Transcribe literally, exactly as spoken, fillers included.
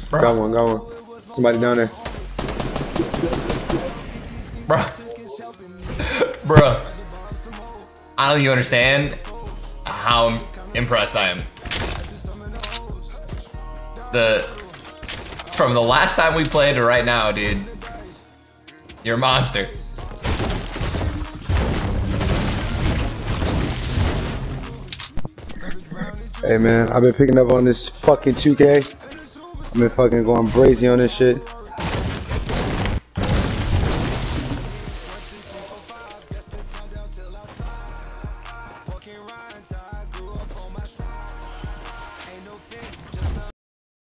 Bro. Got one, got one. Somebody down there. Bro. Bro. I don't even understand how impressed I am. The from the last time we played to right now, dude. You're a monster. Hey man, I've been picking up on this fucking two K. I've been fucking going brazy on this shit.